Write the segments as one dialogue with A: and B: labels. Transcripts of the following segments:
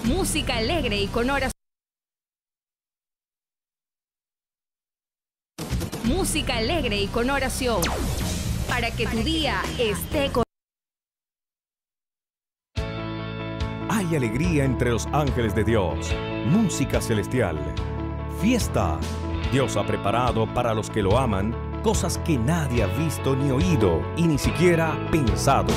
A: Música alegre y con oración. Música alegre y con oración. Para que tu día esté con...
B: Hay alegría entre los ángeles de Dios. Música celestial. Fiesta. Dios ha preparado para los que lo aman cosas que nadie ha visto ni oído y ni siquiera pensado.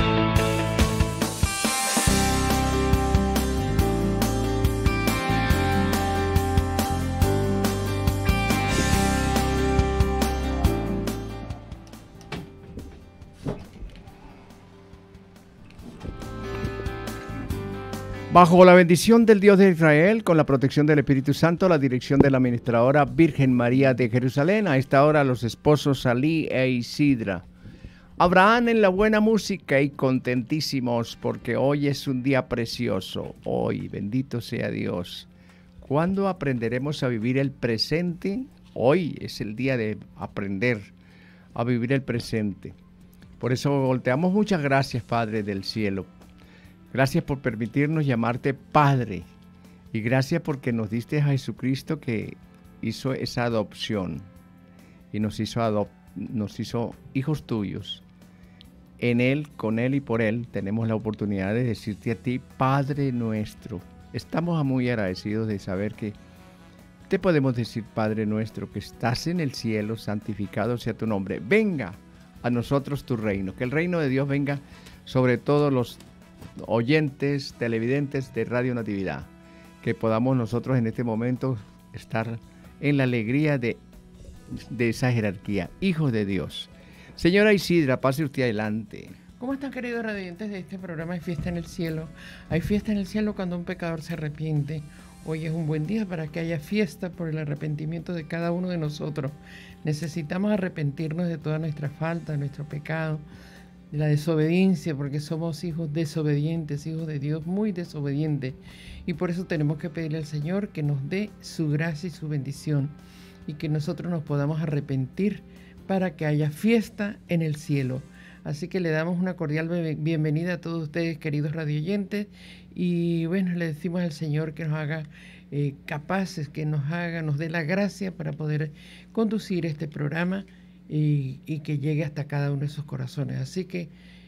C: Bajo la bendición del Dios de Israel, con la protección del Espíritu Santo, la dirección de la administradora Virgen María de Jerusalén, a esta hora los esposos Salí e Isidra. Abraham en la buena música y contentísimos porque hoy es un día precioso. Hoy, bendito sea Dios. ¿Cuándo aprenderemos a vivir el presente? Hoy es el día de aprender a vivir el presente. Por eso volteamos muchas gracias, Padre del cielo. Gracias por permitirnos llamarte Padre y gracias porque nos diste a Jesucristo que hizo esa adopción y nos hizo hijos tuyos. En Él, con Él y por Él tenemos la oportunidad de decirte a ti, Padre nuestro. Estamos muy agradecidos de saber que te podemos decir, Padre nuestro, que estás en el cielo, santificado sea tu nombre. Venga a nosotros tu reino, que el reino de Dios venga sobre todos los oyentes, televidentes de Radio Natividad, que podamos nosotros en este momento estar en la alegría de esa jerarquía, hijos de Dios. Señora Isidra, pase usted adelante.
D: ¿Cómo están, queridos radiantes de este programa? Hay fiesta en el cielo. Hay fiesta en el cielo cuando un pecador se arrepiente. Hoy es un buen día para que haya fiesta por el arrepentimiento de cada uno de nosotros. Necesitamos arrepentirnos de toda nuestra falta, de nuestro pecado, de la desobediencia, porque somos hijos desobedientes, hijos de Dios muy desobedientes. Y por eso tenemos que pedirle al Señor que nos dé su gracia y su bendición y que nosotros nos podamos arrepentir para que haya fiesta en el cielo. Así que le damos una cordial bienvenida a todos ustedes, queridos radioyentes, y bueno, le decimos al Señor que nos haga capaces, que nos dé la gracia para poder conducir este programa y que llegue hasta cada uno de sus corazones. Así que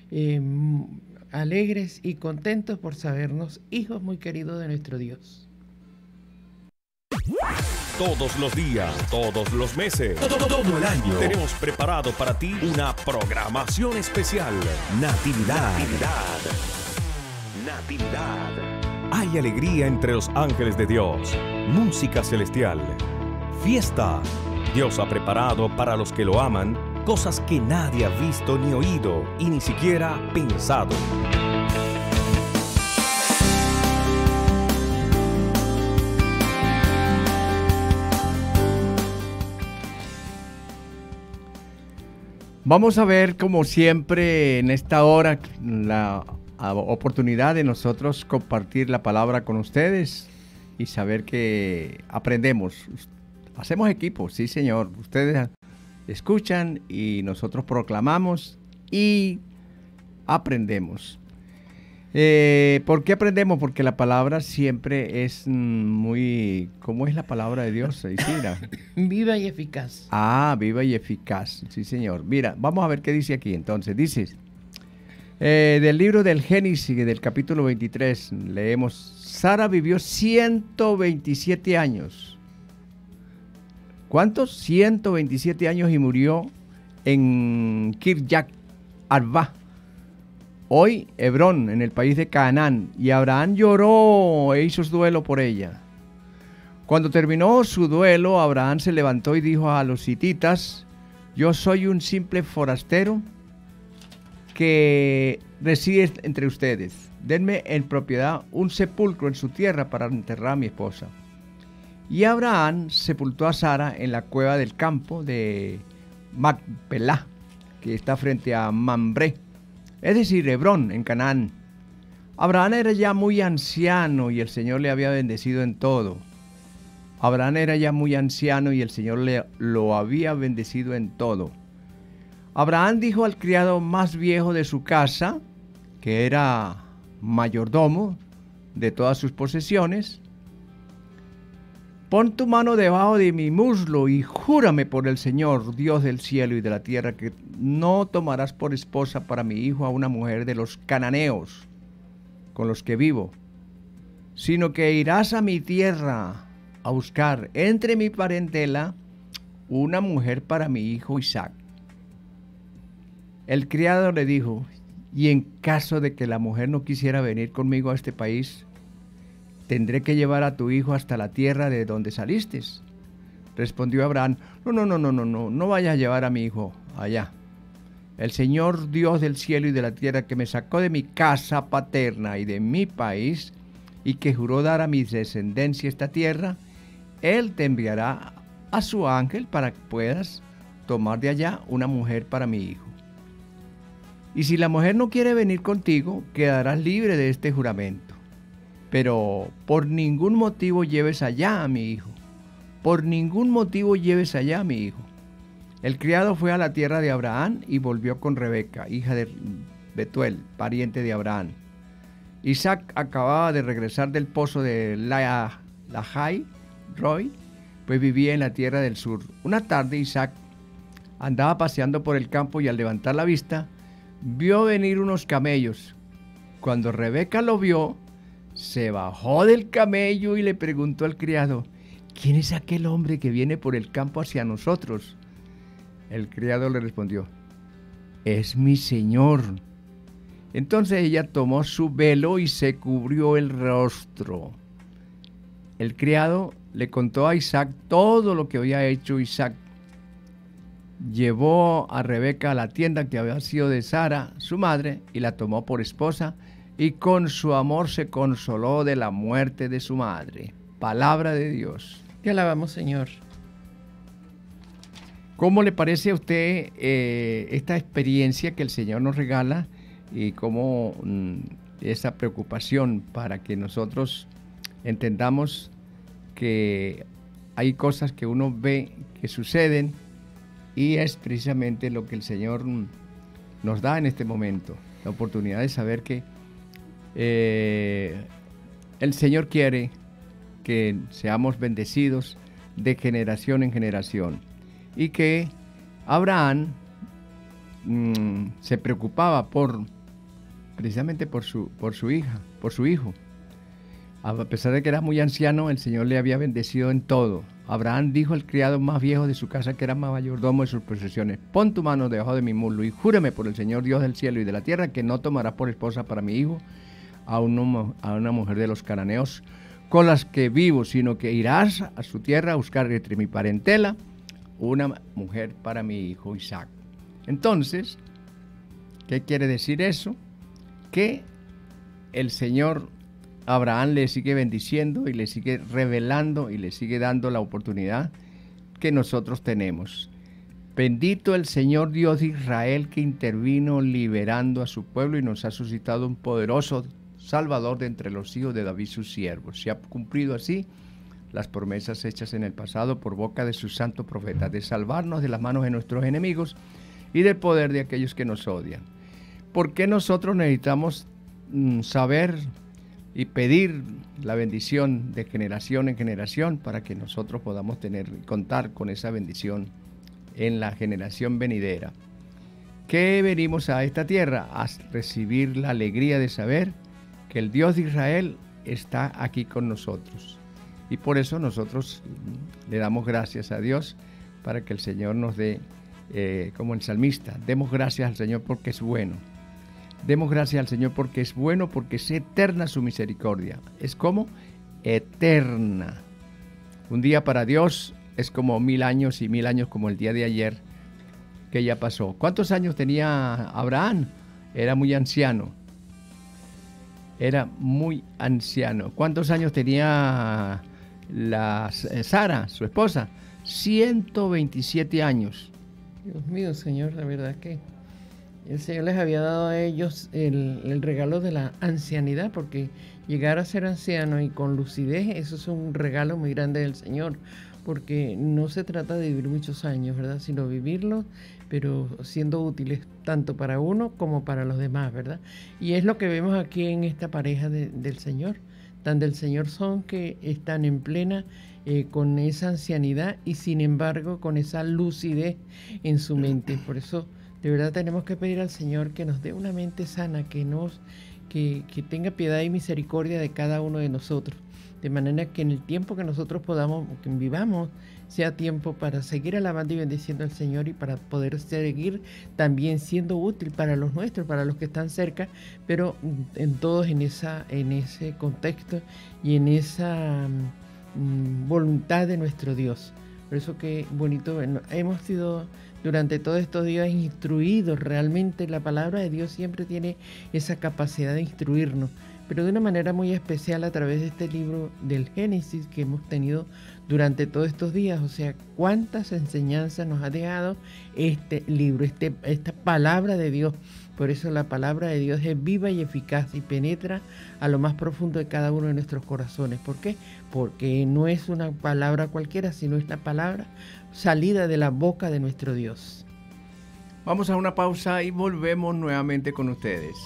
D: alegres y contentos por sabernos hijos muy queridos de nuestro Dios.
B: Todos los días, todos los meses, todo el año, tenemos preparado para ti una programación especial. Natividad. Hay alegría entre los ángeles de Dios. Música celestial. Fiesta. Dios ha preparado para los que lo aman cosas que nadie ha visto ni oído y ni siquiera pensado.
C: Vamos a ver, como siempre, en esta hora, la oportunidad de nosotros compartir la palabra con ustedes y saber que aprendemos. Hacemos equipo, sí señor. Ustedes escuchan y nosotros proclamamos y aprendemos. ¿Por qué aprendemos? Porque la palabra siempre es muy... ¿Cómo es la palabra de Dios, Isidra?
D: Viva y eficaz.
C: Ah, viva y eficaz, sí señor. Mira, vamos a ver qué dice aquí entonces. Dice, del libro del Génesis, del capítulo 23, leemos, Sara vivió 127 años. ¿Cuántos? 127 años y murió en Kirjat Arba, hoy Hebrón, en el país de Canaán. Y Abraham lloró e hizo su duelo por ella. Cuando terminó su duelo, Abraham se levantó y dijo a los hititas, yo soy un simple forastero que reside entre ustedes. Denme en propiedad un sepulcro en su tierra para enterrar a mi esposa. Y Abraham sepultó a Sara en la cueva del campo de Macpelá, que está frente a Mambré, es decir, Hebrón, en Canaán. Abraham era ya muy anciano y el Señor le había bendecido en todo. Abraham era ya muy anciano y el Señor lo había bendecido en todo. Abraham dijo al criado más viejo de su casa, que era mayordomo, de todas sus posesiones. Pon tu mano debajo de mi muslo y júrame por el Señor, Dios del cielo y de la tierra, que no tomarás por esposa para mi hijo a una mujer de los cananeos con los que vivo, sino que irás a mi tierra a buscar entre mi parentela una mujer para mi hijo Isaac. El criado le dijo: y en caso de que la mujer no quisiera venir conmigo a este país, ¿tendré que llevar a tu hijo hasta la tierra de donde saliste? Respondió Abraham: no vayas a llevar a mi hijo allá. El Señor Dios del cielo y de la tierra, que me sacó de mi casa paterna y de mi país, y que juró dar a mi descendencia esta tierra, Él te enviará a su ángel para que puedas tomar de allá una mujer para mi hijo. Y si la mujer no quiere venir contigo, quedarás libre de este juramento. Pero por ningún motivo lleves allá a mi hijo. Por ningún motivo lleves allá a mi hijo. El criado fue a la tierra de Abraham y volvió con Rebeca, hija de Betuel, pariente de Abraham. Isaac acababa de regresar del pozo de Lahai Roi, pues vivía en la tierra del sur. Una tarde Isaac andaba paseando por el campo y al levantar la vista, vio venir unos camellos. Cuando Rebeca lo vio, se bajó del camello y le preguntó al criado: ¿quién es aquel hombre que viene por el campo hacia nosotros? El criado le respondió: es mi señor. Entonces ella tomó su velo y se cubrió el rostro. El criado le contó a Isaac todo lo que había hecho Isaac. Llevó a Rebeca a la tienda que había sido de Sara, su madre, y la tomó por esposa, y con su amor se consoló de la muerte de su madre. Palabra de Dios.
D: Te alabamos, Señor.
C: ¿Cómo le parece a usted esta experiencia que el Señor nos regala y cómo esa preocupación para que nosotros entendamos que hay cosas que uno ve que suceden y es precisamente lo que el Señor nos da en este momento, la oportunidad de saber que el Señor quiere que seamos bendecidos de generación en generación y que Abraham se preocupaba precisamente por su hijo. A pesar de que era muy anciano, el Señor le había bendecido en todo. Abraham dijo al criado más viejo de su casa, que era mayordomo de sus posesiones: pon tu mano debajo de mi muslo y júrame por el Señor Dios del cielo y de la tierra que no tomarás por esposa para mi hijo a una mujer de los cananeos con las que vivo, sino que irás a su tierra a buscar entre mi parentela una mujer para mi hijo Isaac. Entonces, ¿qué quiere decir eso? Que el Señor Abraham le sigue bendiciendo y le sigue revelando y le sigue dando la oportunidad que nosotros tenemos. Bendito el Señor Dios de Israel, que intervino liberando a su pueblo y nos ha suscitado un poderoso Salvador de entre los hijos de David, sus siervos. Se ha cumplido así las promesas hechas en el pasado por boca de sus santos profetas, de salvarnos de las manos de nuestros enemigos y del poder de aquellos que nos odian. ¿Por qué nosotros necesitamos saber y pedir la bendición de generación en generación para que nosotros podamos contar con esa bendición en la generación venidera? ¿Qué venimos a esta tierra? A recibir la alegría de saber que el Dios de Israel está aquí con nosotros. Y por eso nosotros le damos gracias a Dios para que el Señor nos dé, como el salmista, demos gracias al Señor porque es bueno. Demos gracias al Señor porque es bueno, porque es eterna su misericordia. Es como eterna. Un día para Dios es como 1000 años y 1000 años como el día de ayer que ya pasó. ¿Cuántos años tenía Abraham? Era muy anciano. Era muy anciano. ¿Cuántos años tenía Sara, su esposa? 127 años.
D: Dios mío, Señor, la verdad que el Señor les había dado a ellos el regalo de la ancianidad, porque llegar a ser anciano y con lucidez, eso es un regalo muy grande del Señor, porque no se trata de vivir muchos años, ¿verdad? Sino vivirlos, pero siendo útiles tanto para uno como para los demás, ¿verdad? Y es lo que vemos aquí en esta pareja del Señor. Tan del Señor son que están en plena con esa ancianidad y sin embargo con esa lucidez en su mente. Por eso de verdad tenemos que pedir al Señor que nos dé una mente sana, que tenga piedad y misericordia de cada uno de nosotros, de manera que en el tiempo que nosotros podamos, que vivamos, sea tiempo para seguir alabando y bendiciendo al Señor y para poder seguir también siendo útil para los nuestros, para los que están cerca, pero en todos en ese contexto y en esa voluntad de nuestro Dios. Por eso que bonito, hemos sido durante todos estos días instruidos. Realmente la palabra de Dios siempre tiene esa capacidad de instruirnos, pero de una manera muy especial a través de este libro del Génesis que hemos tenido durante todos estos días. O sea, cuántas enseñanzas nos ha dejado este libro, esta palabra de Dios. Por eso la palabra de Dios es viva y eficaz y penetra a lo más profundo de cada uno de nuestros corazones. ¿Por qué? Porque no es una palabra cualquiera, sino es la palabra salida de la boca de nuestro Dios.
C: Vamos a una pausa y volvemos nuevamente con ustedes.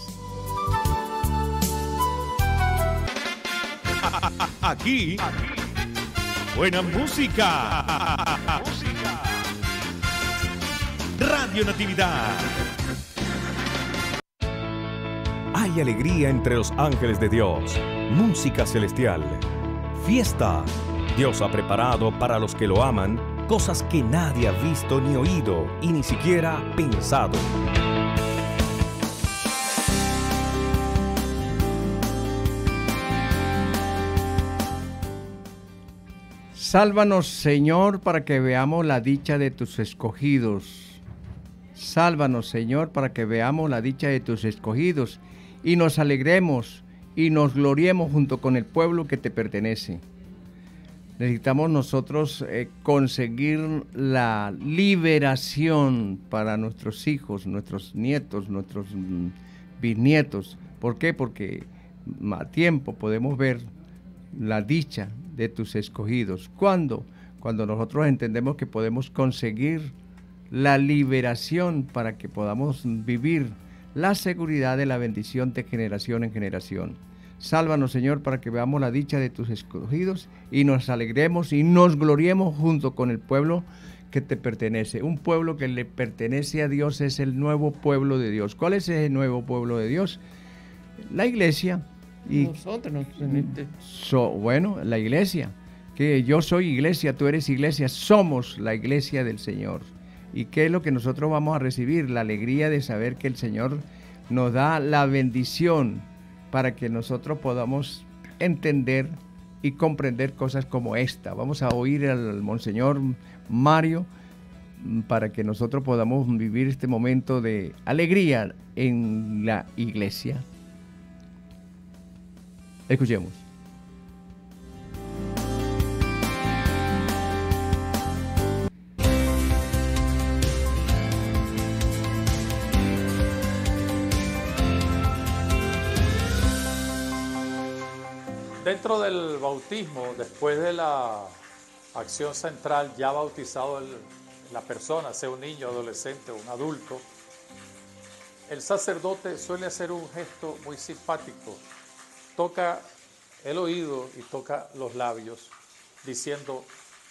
B: Aquí, buena música. Radio Natividad. Hay alegría entre los ángeles de Dios, música celestial, fiesta. Dios ha preparado para los que lo aman cosas que nadie ha visto ni oído y ni siquiera pensado.
C: Sálvanos, Señor, para que veamos la dicha de tus escogidos. Sálvanos, Señor, para que veamos la dicha de tus escogidos y nos alegremos y nos gloriemos junto con el pueblo que te pertenece. Necesitamos nosotros conseguir la liberación para nuestros hijos, nuestros nietos, nuestros bisnietos. ¿Por qué? Porque a tiempo podemos ver la dicha de tus escogidos. ¿Cuándo? Cuando nosotros entendemos que podemos conseguir la liberación para que podamos vivir la seguridad de la bendición de generación en generación. Sálvanos, Señor, para que veamos la dicha de tus escogidos y nos alegremos y nos gloriemos junto con el pueblo que te pertenece. Un pueblo que le pertenece a Dios es el nuevo pueblo de Dios. ¿Cuál es ese nuevo pueblo de Dios? La iglesia. Y
D: nosotros,
C: bueno, la iglesia, que yo soy iglesia, tú eres iglesia, somos la iglesia del Señor. ¿Y qué es lo que nosotros vamos a recibir? La alegría de saber que el Señor nos da la bendición para que nosotros podamos entender y comprender cosas como esta. Vamos a oír al Monseñor Mario para que nosotros podamos vivir este momento de alegría en la iglesia. Escuchemos.
E: Dentro del bautismo, después de la acción central, ya bautizado la persona, sea un niño, adolescente o un adulto, el sacerdote suele hacer un gesto muy simpático. Toca el oído y toca los labios, diciendo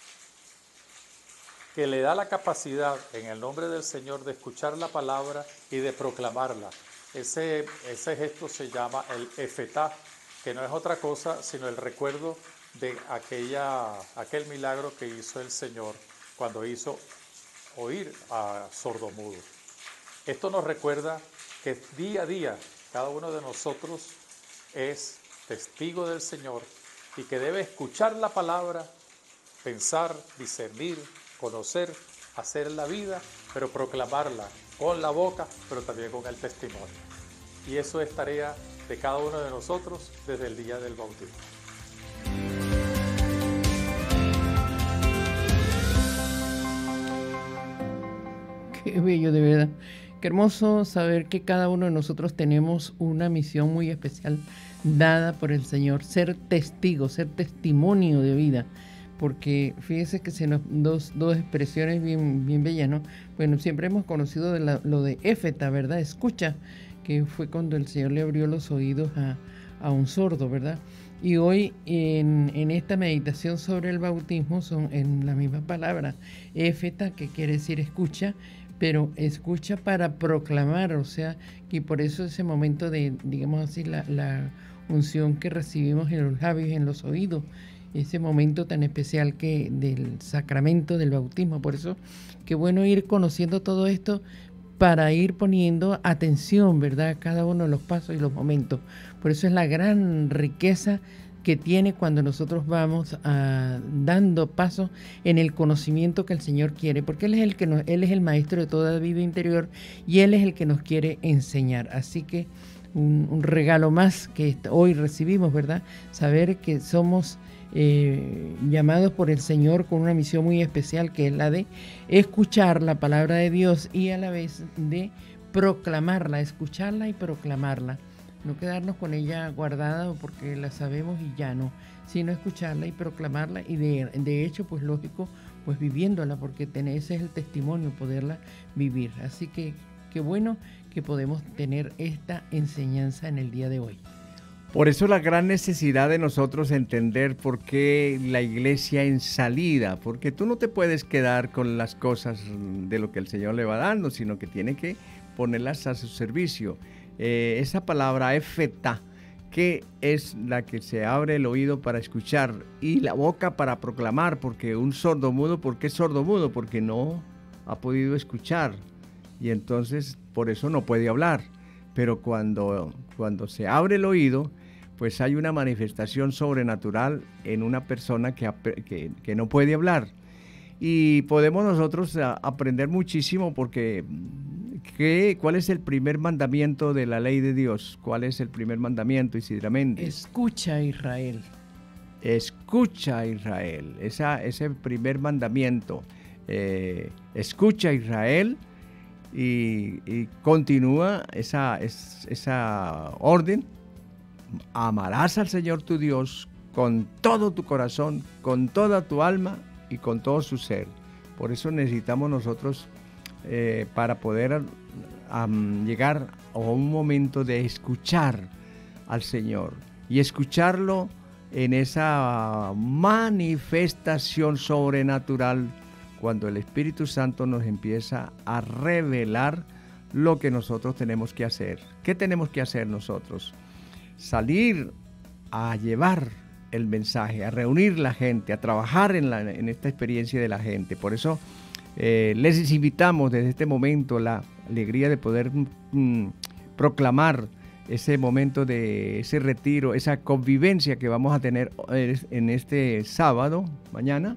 E: que le da la capacidad, en el nombre del Señor, de escuchar la palabra y de proclamarla. Ese gesto se llama el efetá, que no es otra cosa sino el recuerdo de aquel milagro que hizo el Señor cuando hizo oír a sordomudo. Esto nos recuerda que día a día cada uno de nosotros es testigo del Señor y que debe escuchar la palabra, pensar, discernir, conocer, hacer la vida, pero proclamarla con la boca, pero también con el testimonio. Y eso es tarea de cada uno de nosotros desde el día del bautismo.
D: Qué bello, de verdad. Qué hermoso saber que cada uno de nosotros tenemos una misión muy especial dada por el Señor, ser testigo, ser testimonio de vida, porque fíjese que dos expresiones bien bellas, ¿no? Bueno, siempre hemos conocido lo de éfeta, ¿verdad? Escucha, que fue cuando el Señor le abrió los oídos a un sordo, ¿verdad? Y hoy en esta meditación sobre el bautismo son en la misma palabra, éfeta, que quiere decir escucha, pero escucha para proclamar, o sea, que por eso ese momento de, digamos así, la unción que recibimos en los labios y en los oídos, ese momento tan especial que del sacramento del bautismo. Por eso, qué bueno ir conociendo todo esto para ir poniendo atención, ¿verdad?, a cada uno de los pasos y los momentos. Por eso es la gran riqueza que tiene cuando nosotros vamos dando pasos en el conocimiento que el Señor quiere, porque Él es el maestro de toda vida interior y Él es el que nos quiere enseñar. Así que un regalo más que hoy recibimos, ¿verdad? Saber que somos llamados por el Señor con una misión muy especial, que es la de escuchar la palabra de Dios y a la vez de proclamarla, escucharla y proclamarla. No quedarnos con ella guardada porque la sabemos y ya no, sino escucharla y proclamarla y de hecho, pues lógico, pues viviéndola, porque ese es el testimonio, poderla vivir. Así que qué bueno que podemos tener esta enseñanza en el día de hoy.
C: Por eso la gran necesidad de nosotros entender por qué la iglesia en salida, porque tú no te puedes quedar con las cosas de lo que el Señor le va dando, sino que tiene que ponerlas a su servicio. Esa palabra éfeta, que es la que se abre el oído para escuchar y la boca para proclamar, porque un sordomudo, ¿por qué sordomudo? Porque no ha podido escuchar y entonces por eso no puede hablar. Pero cuando se abre el oído, pues hay una manifestación sobrenatural en una persona que no puede hablar. Y podemos nosotros aprender muchísimo porque ¿cuál es el primer mandamiento de la ley de Dios? ¿Cuál es el primer mandamiento, Isidra Méndez?
D: Escucha, Israel.
C: Escucha, Israel. Ese primer mandamiento. Escucha, Israel. Y continúa esa orden. Amarás al Señor tu Dios con todo tu corazón, con toda tu alma y con todo su ser. Por eso necesitamos nosotros, para poder llegar a un momento de escuchar al Señor y escucharlo en esa manifestación sobrenatural, cuando el Espíritu Santo nos empieza a revelar lo que nosotros tenemos que hacer. ¿Qué tenemos que hacer nosotros? Salir a llevar el mensaje, a reunir la gente, a trabajar en esta experiencia de la gente. Por eso les invitamos desde este momento la alegría de poder proclamar ese momento de ese retiro, esa convivencia que vamos a tener en este sábado, mañana,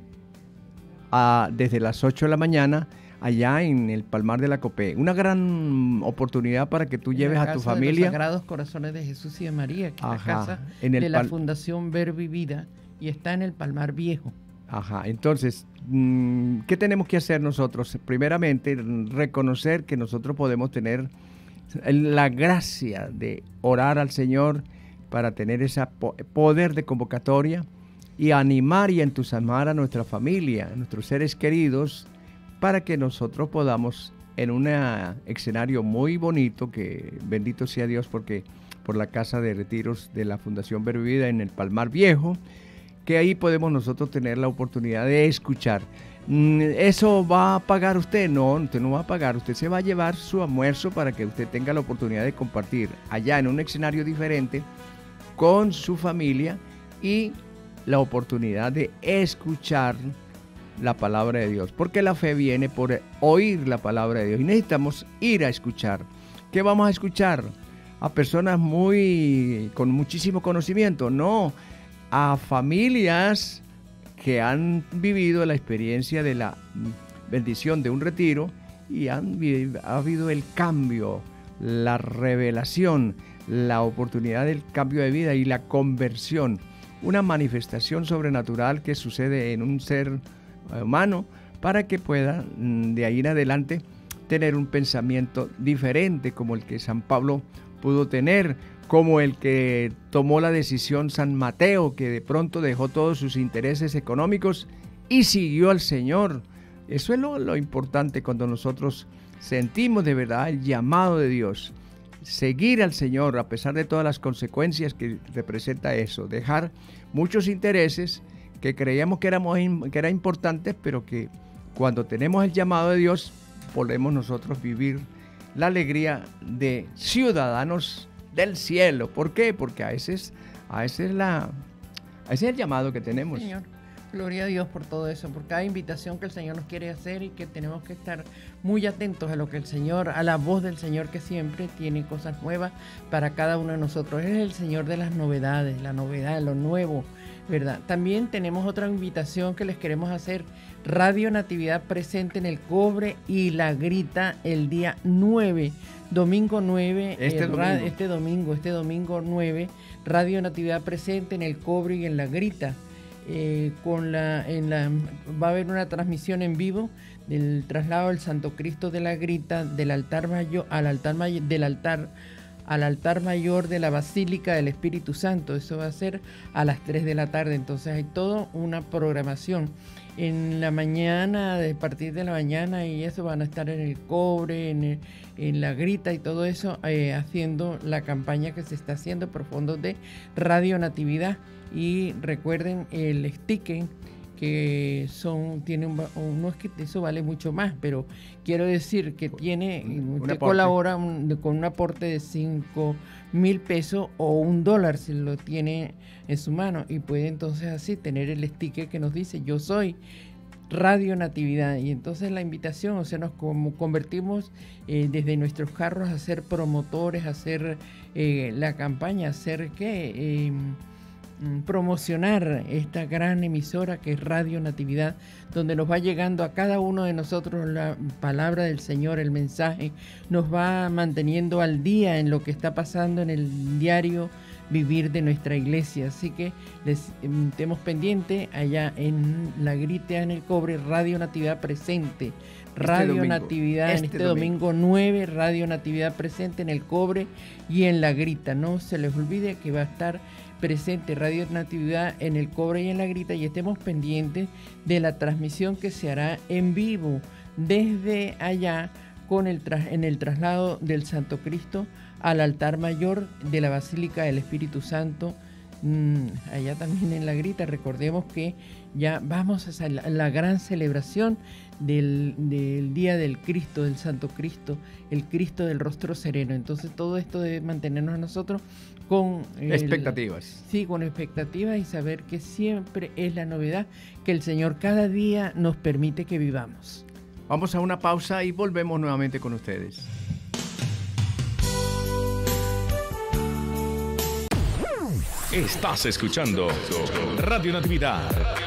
C: desde las 8 de la mañana, allá en el Palmar de la Copé. Una gran oportunidad para que tú lleves a tu familia.
D: De los Sagrados Corazones de Jesús y de María, que es la casa de la Fundación Verbo y Vida, y está en el Palmar Viejo.
C: Ajá, entonces, ¿qué tenemos que hacer nosotros? Primeramente, reconocer que nosotros podemos tener la gracia de orar al Señor para tener ese poder de convocatoria y animar y entusiasmar a nuestra familia, a nuestros seres queridos, para que nosotros podamos, en un escenario muy bonito, que bendito sea Dios porque por la casa de retiros de la Fundación Verbo y Vida en el Palmar Viejo, que ahí podemos nosotros tener la oportunidad de escuchar. ¿Eso va a pagar usted? No, usted no va a pagar. Usted se va a llevar su almuerzo para que usted tenga la oportunidad de compartir allá en un escenario diferente con su familia y la oportunidad de escuchar la palabra de Dios, porque la fe viene por oír la palabra de Dios y necesitamos ir a escuchar. ¿Qué vamos a escuchar? A personas con muchísimo conocimiento, no, a familias que han vivido la experiencia de la bendición de un retiro y ha habido el cambio, la revelación, la oportunidad del cambio de vida y la conversión, una manifestación sobrenatural que sucede en un ser humano para que pueda de ahí en adelante tener un pensamiento diferente como el que San Pablo pudo tener, como el que tomó la decisión San Mateo, que de pronto dejó todos sus intereses económicos y siguió al Señor. Eso es lo importante cuando nosotros sentimos de verdad el llamado de Dios. Seguir al Señor a pesar de todas las consecuencias que representa eso. Dejar muchos intereses que creíamos que eran importantes, pero que cuando tenemos el llamado de Dios, podemos nosotros vivir la alegría de ciudadanos del cielo. ¿Por qué? Porque ese es el llamado que tenemos.
D: Señor, gloria a Dios por todo eso, por cada invitación que el Señor nos quiere hacer y que tenemos que estar muy atentos a lo que el Señor, a la voz del Señor, que siempre tiene cosas nuevas para cada uno de nosotros. Él es el Señor de las novedades, la novedad, lo nuevo, ¿verdad? También tenemos otra invitación que les queremos hacer. Radio Natividad presente en el Cobre y La Grita el día 9, domingo 9, este domingo 9, Radio Natividad presente en el Cobre y en La Grita. Va a haber una transmisión en vivo del traslado del Santo Cristo de la Grita del altar mayor al altar mayor de la Basílica del Espíritu Santo. Eso va a ser a las 3 de la tarde. Entonces hay toda una programación. En la mañana, a partir de la mañana, y eso van a estar en el Cobre, en La Grita y todo eso, haciendo la campaña que se está haciendo por fondos de Radio Natividad. Y recuerden el sticker que no es que eso vale mucho más, pero quiero decir que usted colabora con un aporte de 5,000 pesos o $1 si lo tiene en su mano, y puede entonces así tener el sticker que nos dice yo soy Radio Natividad. Y entonces la invitación, o sea, nos convertimos desde nuestros carros a ser promotores, a hacer la campaña, hacer promocionar esta gran emisora que es Radio Natividad, donde nos va llegando a cada uno de nosotros la palabra del Señor, el mensaje, nos va manteniendo al día en lo que está pasando en el diario vivir de nuestra iglesia. Así que les estemos pendiente allá en La Grita, en el Cobre, Radio Natividad presente. Radio Natividad en este domingo 9, Radio Natividad presente en el Cobre y en La Grita. No se les olvide que va a estar presente Radio Natividad en el Cobre y en La Grita, y estemos pendientes de la transmisión que se hará en vivo desde allá en el traslado del Santo Cristo al altar mayor de la Basílica del Espíritu Santo, allá también en La Grita. Recordemos que ya vamos a la gran celebración del Día del Cristo, del Santo Cristo, el Cristo del rostro sereno. Entonces todo esto debe mantenernos a nosotros con
C: expectativas.
D: Sí, con expectativas, y saber que siempre es la novedad que el Señor cada día nos permite que vivamos.
C: Vamos a una pausa y volvemos nuevamente con ustedes.
B: Estás escuchando Radio Natividad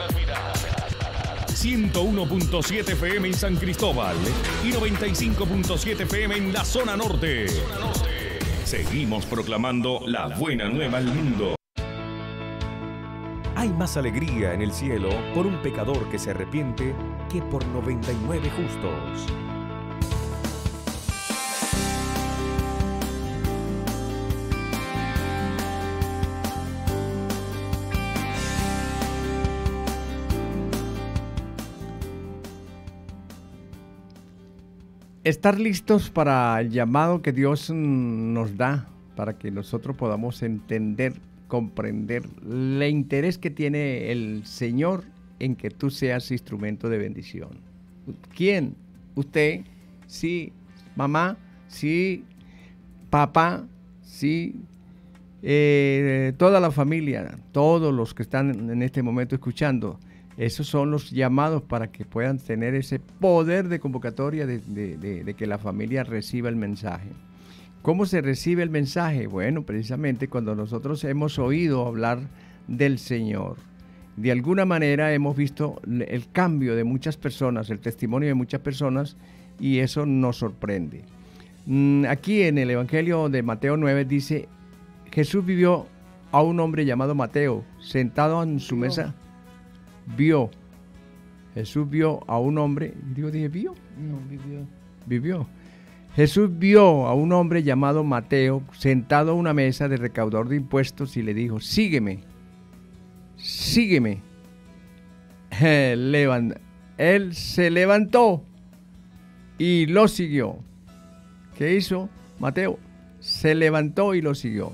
B: 101.7 FM en San Cristóbal y 95.7 FM en la zona norte. Seguimos proclamando la buena nueva al mundo. Hay más alegría en el cielo por un pecador que se arrepiente que por 99 justos.
C: Estar listos para el llamado que Dios nos da, para que nosotros podamos entender, comprender el interés que tiene el Señor en que tú seas instrumento de bendición. ¿Quién? Usted, sí, mamá, sí, papá, sí, toda la familia, todos los que están en este momento escuchando. Esos son los llamados para que puedan tener ese poder de convocatoria de que la familia reciba el mensaje. ¿Cómo se recibe el mensaje? Bueno, precisamente cuando nosotros hemos oído hablar del Señor. De alguna manera hemos visto el cambio de muchas personas, el testimonio de muchas personas, y eso nos sorprende. Aquí en el Evangelio de Mateo 9 dice, Jesús vivió a un hombre llamado Mateo, sentado en su mesa. Jesús vio a un hombre, ¿vio?
D: No, vivió.
C: Vivió. Jesús vio a un hombre llamado Mateo sentado a una mesa de recaudador de impuestos y le dijo, sígueme, sígueme. Él se levantó y lo siguió. ¿Qué hizo Mateo? Se levantó y lo siguió.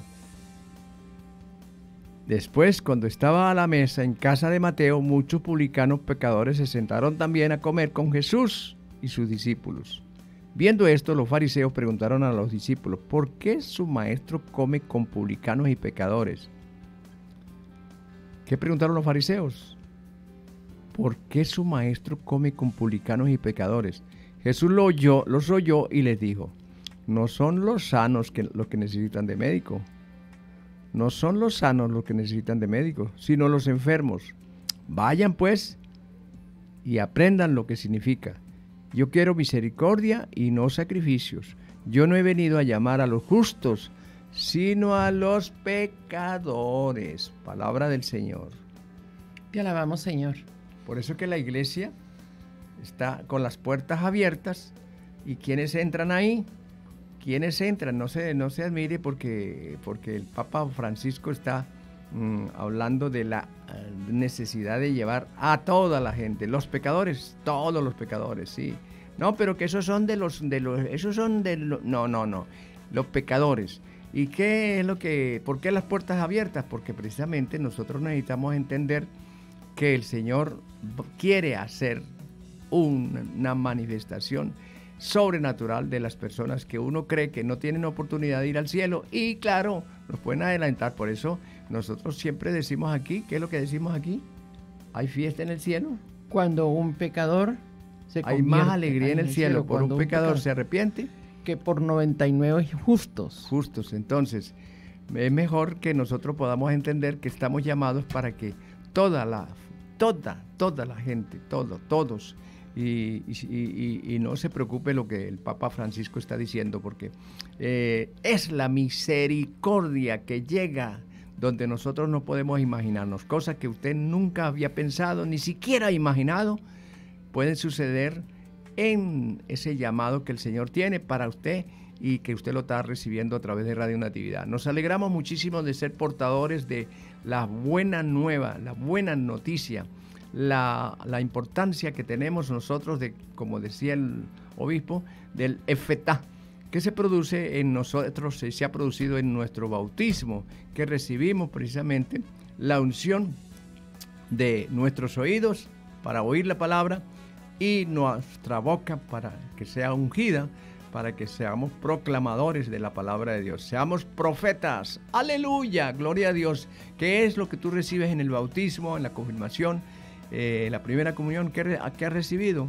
C: Después, cuando estaba a la mesa en casa de Mateo, muchos publicanos pecadores se sentaron también a comer con Jesús y sus discípulos. Viendo esto, los fariseos preguntaron a los discípulos, ¿por qué su maestro come con publicanos y pecadores? ¿Qué preguntaron los fariseos? ¿Por qué su maestro come con publicanos y pecadores? Jesús los oyó y les dijo, no son los sanos los que necesitan de médico. No son los sanos los que necesitan de médico, sino los enfermos. Vayan pues y aprendan lo que significa. Yo quiero misericordia y no sacrificios. Yo no he venido a llamar a los justos, sino a los pecadores. Palabra del Señor.
D: Te alabamos, Señor.
C: Por eso que la iglesia está con las puertas abiertas. ¿Y quiénes entran ahí? ¿Quiénes entran? No se admire porque el Papa Francisco está hablando de la necesidad de llevar a toda la gente, los pecadores, todos los pecadores, sí. No, pero que esos son no, los pecadores. ¿Y qué es por qué las puertas abiertas? Porque precisamente nosotros necesitamos entender que el Señor quiere hacer una manifestación sobrenatural de las personas que uno cree que no tienen oportunidad de ir al cielo, y claro, nos pueden adelantar. Por eso nosotros siempre decimos aquí, ¿qué es lo que decimos aquí? ¿Hay fiesta en el cielo?
D: Cuando un pecador se convierte.
C: Hay más alegría en el cielo por un pecador se arrepiente
D: que por 99 justos.
C: Justos. Entonces, es mejor que nosotros podamos entender que estamos llamados para que toda la gente, todos, y no se preocupe lo que el Papa Francisco está diciendo, porque es la misericordia que llega donde nosotros no podemos imaginarnos. Cosas que usted nunca había pensado, ni siquiera imaginado, pueden suceder en ese llamado que el Señor tiene para usted y que usted lo está recibiendo a través de Radio Natividad. Nos alegramos muchísimo de ser portadores de la buena nueva, la buena noticia, la importancia que tenemos nosotros de, como decía el obispo, del efetá, que se produce en nosotros, se ha producido en nuestro bautismo, que recibimos precisamente la unción de nuestros oídos para oír la palabra y nuestra boca para que sea ungida, para que seamos proclamadores de la palabra de Dios, seamos profetas. ¡Aleluya! Gloria a Dios. ¿Qué es lo que tú recibes en el bautismo, en la confirmación, la primera comunión? ¿Qué has recibido?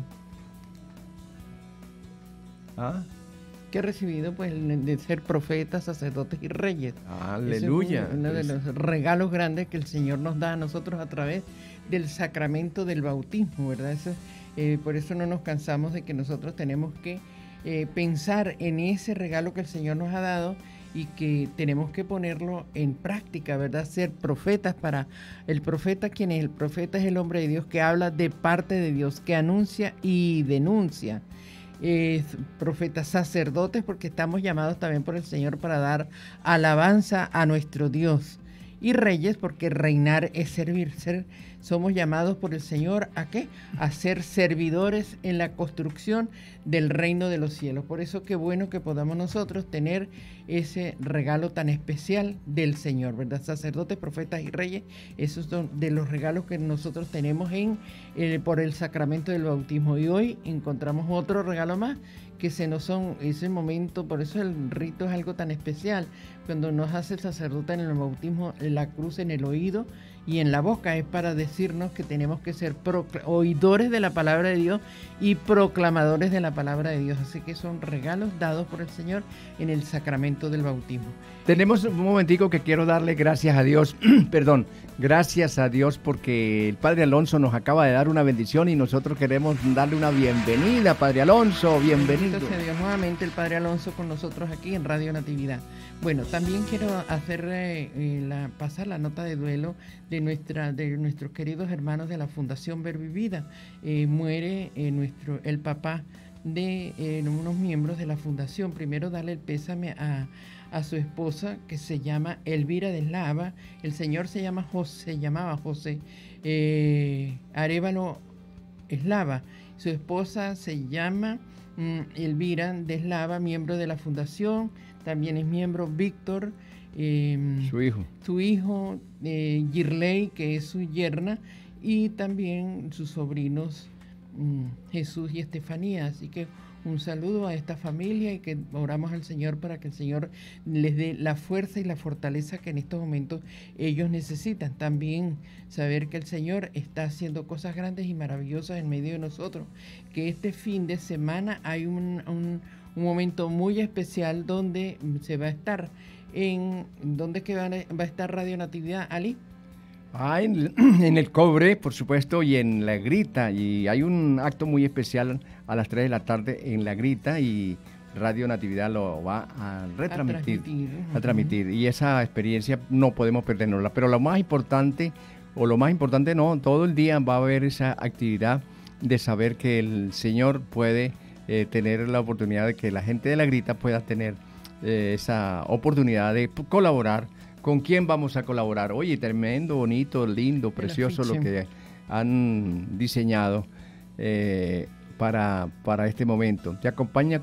C: ¿Ah?
D: Que he recibido, pues, de ser profetas, sacerdotes y reyes.
C: ¡Aleluya!
D: Es uno de los regalos grandes que el Señor nos da a nosotros a través del sacramento del bautismo, ¿verdad? Por eso no nos cansamos de que nosotros tenemos que pensar en ese regalo que el Señor nos ha dado y que tenemos que ponerlo en práctica, ¿verdad? Ser profetas. Para el profeta, ¿quién es? El profeta es el hombre de Dios que habla de parte de Dios, que anuncia y denuncia. Profetas, sacerdotes, porque estamos llamados también por el Señor para dar alabanza a nuestro Dios. Y reyes, porque reinar es servir. Somos llamados por el Señor ¿a qué? A ser servidores en la construcción del reino de los cielos. Por eso qué bueno que podamos nosotros tener ese regalo tan especial del Señor, ¿verdad? Sacerdotes, profetas y reyes, esos son de los regalos que nosotros tenemos por el sacramento del bautismo. Y hoy encontramos otro regalo más, que se nos son ese momento. Por eso el rito es algo tan especial. Cuando nos hace el sacerdote en el bautismo la cruz en el oído y en la boca, es para decirnos que tenemos que ser oidores de la palabra de Dios y proclamadores de la palabra de Dios. Así que son regalos dados por el Señor en el sacramento del bautismo.
C: Tenemos un momentico que quiero darle gracias a Dios, perdón, gracias a Dios porque el Padre Alonso nos acaba de dar una bendición y nosotros queremos darle una bienvenida. Padre Alonso, bienvenido.
D: Bendito sea Dios, nuevamente el Padre Alonso con nosotros aquí en Radio Natividad. Bueno, también quiero hacer pasar la nota de duelo de nuestros queridos hermanos de la Fundación Verbo y Vida. Muere el papá de unos miembros de la fundación. Primero darle el pésame a su esposa, que se llama Elvira de Eslava. El señor llamaba José Arévalo Eslava. Su esposa se llama Elvira de Eslava, miembro de la fundación. También es miembro Víctor, su hijo Girley, que es su yerna, y también sus sobrinos Jesús y Estefanía. Así que un saludo a esta familia y que oramos al Señor para que el Señor les dé la fuerza y la fortaleza que en estos momentos ellos necesitan. También saber que el Señor está haciendo cosas grandes y maravillosas en medio de nosotros, que este fin de semana hay un momento muy especial donde se va a estar ¿dónde que va a estar Radio Natividad, Ali?
C: En el Cobre, por supuesto, y en La Grita, y hay un acto muy especial a las 3 de la tarde en La Grita, y Radio Natividad lo va a transmitir, y esa experiencia no podemos perdernosla. Pero lo más importante no, todo el día va a haber esa actividad de saber que el Señor puede tener la oportunidad de que la gente de La Grita pueda tener esa oportunidad de colaborar. ¿Con quién vamos a colaborar? Oye, tremendo, bonito, lindo, precioso lo que han diseñado para este momento. Te acompaña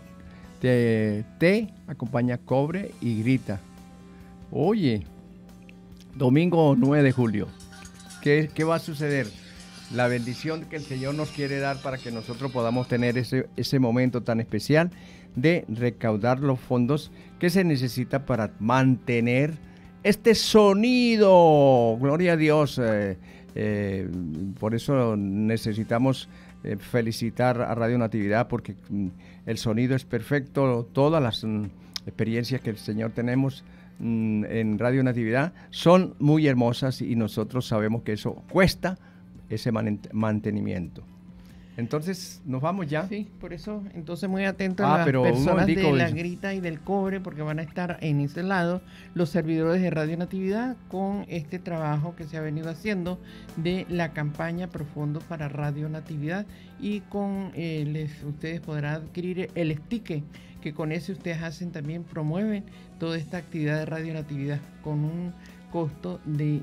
C: Cobre y Grita. Oye, domingo 9 de julio, ¿qué va a suceder? La bendición que el Señor nos quiere dar para que nosotros podamos tener ese momento tan especial de recaudar los fondos que se necesita para mantener este sonido. Gloria a Dios. Por eso necesitamos felicitar a Radio Natividad, porque el sonido es perfecto. Todas las experiencias que el Señor tenemos en Radio Natividad son muy hermosas, y nosotros sabemos que eso cuesta ese mantenimiento. Entonces, ¿nos vamos ya?
D: Sí, por eso, entonces muy atentos a las personas de La Grita y del Cobre, porque van a estar en ese lado los servidores de Radio Natividad con este trabajo que se ha venido haciendo de la campaña Profundo para Radio Natividad, y con ustedes podrán adquirir el sticker, que con ese ustedes hacen también, promueven toda esta actividad de Radio Natividad con un costo de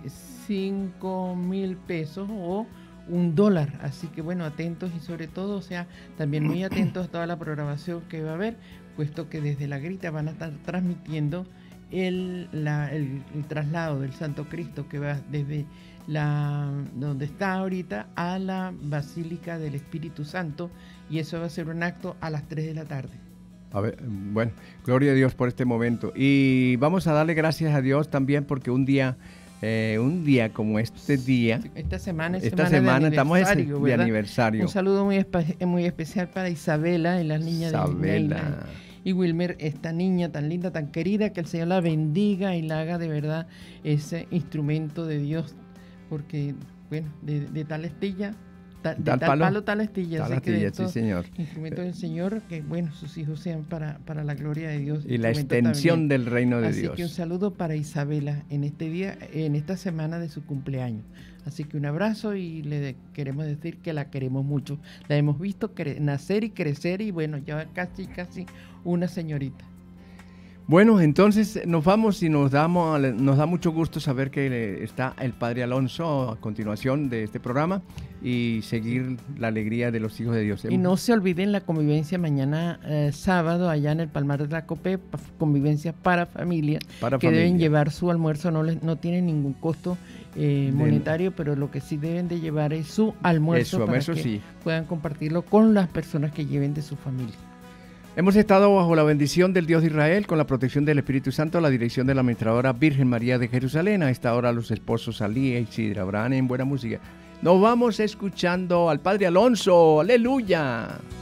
D: 5,000 pesos o $1. Así que bueno, atentos, y sobre todo, o sea, también muy atentos a toda la programación que va a haber, puesto que desde La Grita van a estar transmitiendo el traslado del Santo Cristo, que va desde donde está ahorita a la Basílica del Espíritu Santo, y eso va a ser un acto a las 3 de la tarde.
C: A ver, bueno, gloria a Dios por este momento, y vamos a darle gracias a Dios también porque un día como este día,
D: esta semana
C: estamos de aniversario.
D: Un saludo muy especial para Isabela, la niña de y Wilmer, esta niña tan linda, tan querida, que el Señor la bendiga y la haga de verdad ese instrumento de Dios, porque bueno, de tal astilla, tal palo, tal astilla.
C: Tal astilla, sí, Señor.
D: Instrumento del Señor, que bueno, sus hijos sean para la gloria de Dios.
C: Y la extensión del reino de Dios.
D: Así que un saludo para Isabela en este día, en esta semana de su cumpleaños. Así que un abrazo, y le queremos decir que la queremos mucho. La hemos visto nacer y crecer, y bueno, ya casi una señorita.
C: Bueno, entonces nos vamos, y nos da mucho gusto saber que está el Padre Alonso a continuación de este programa, y seguir la alegría de los hijos de Dios.
D: Y no se olviden la convivencia mañana sábado allá en el Palmar de la COPE, convivencia para familia, deben llevar su almuerzo, no tienen ningún costo monetario, pero lo que sí deben de llevar es su almuerzo, para que puedan compartirlo con las personas que lleven de su familia.
C: Hemos estado bajo la bendición del Dios de Israel, con la protección del Espíritu Santo, la dirección de la administradora Virgen María de Jerusalén. A esta hora los esposos Ali e Isidra Abraham en buena música. Nos vamos escuchando al Padre Alonso. ¡Aleluya!